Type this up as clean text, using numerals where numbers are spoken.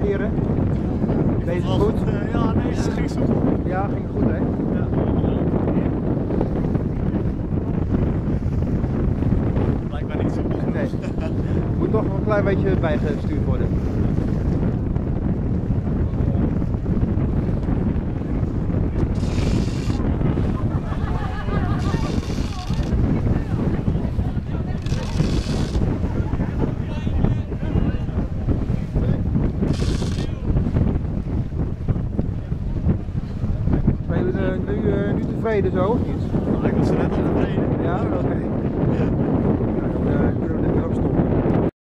keren? Deze goed? Ja, deze ging zo goed. Ja, ging goed hè? Ja. Blijkbaar niet zo goed. Nee. Moet nog een klein beetje bijgestuurd worden. Ben je nu tevreden zo of niet? Nou, ik was er net al tevreden. Ja, oké.